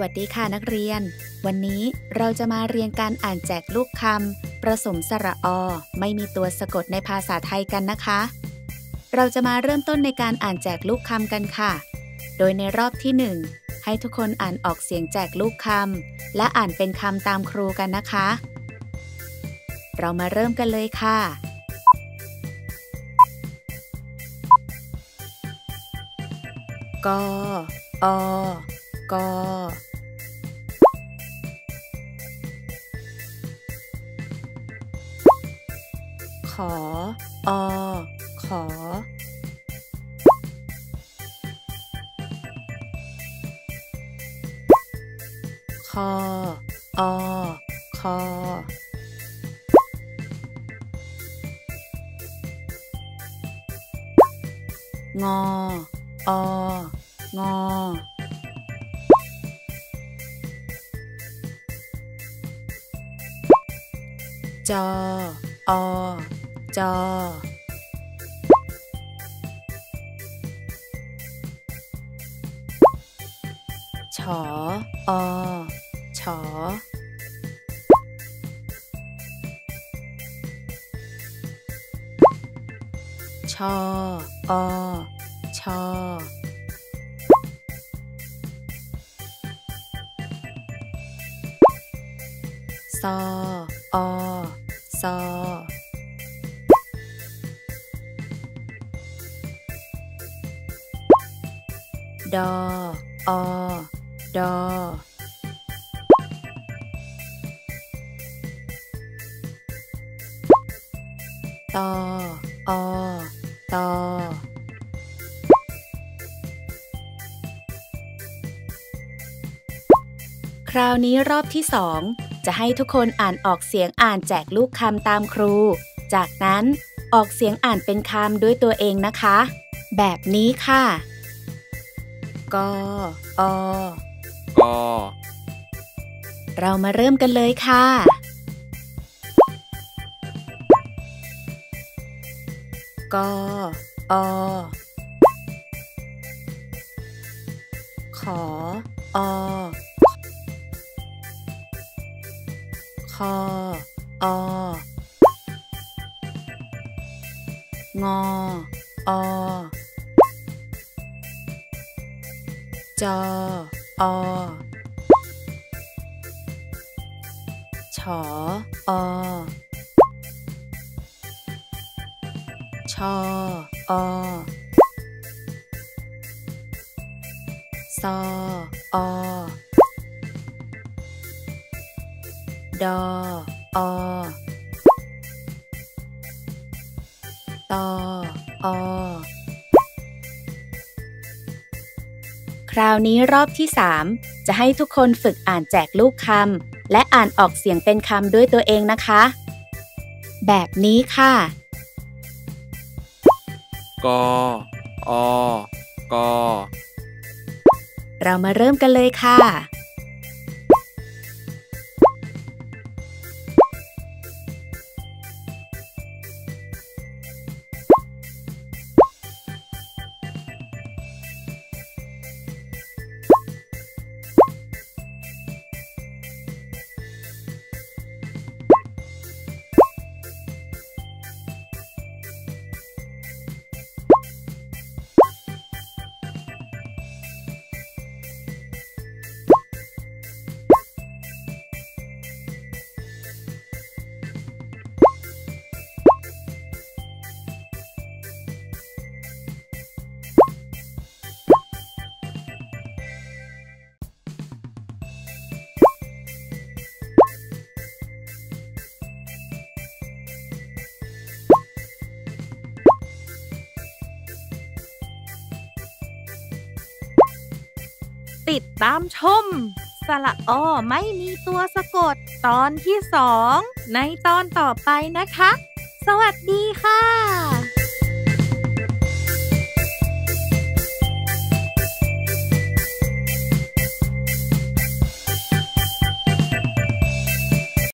วัสดีค่ะนักเรียนวันนี้เราจะมาเรียนการอ่านแจกลูกคำผสมสระอไม่มีตัวสะกดในภาษาไทยกันนะคะเราจะมาเริ่มต้นในการอ่านแจกลูกคำกันค่ะโดยในรอบที่1ให้ทุกคนอ่านออกเสียงแจกลูกคำและอ่านเป็นคำตามครูกันนะคะเรามาเริ่มกันเลยค่ะกอกขอขอคอคององจจฉฉชชซซดดตคราวนี้รอบที่2จะให้ทุกคนอ่านออกเสียงอ่านแจกลูกคำตามครูจากนั้นออกเสียงอ่านเป็นคำด้วยตัวเองนะคะแบบนี้ค่ะกเรามาเริ่มกันเลยค่ะกขอคองจฉชซดตคราวนี้รอบที่3จะให้ทุกคนฝึกอ่านแจกลูกคำและอ่านออกเสียงเป็นคำด้วยตัวเองนะคะแบบนี้ค่ะกเรามาเริ่มกันเลยค่ะติดตามชมสระอไม่มีตัวสะกดตอนที่2ในตอนต่อไปนะคะสวัสดีค่ะ